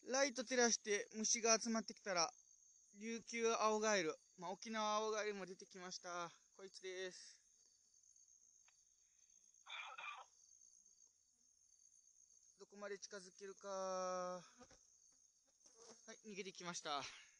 ライト照らして虫が集まってきたら、琉球青ガエル、沖縄青ガエルも出てきました。こいつです。どこまで近づけるか。はい、逃げてきました。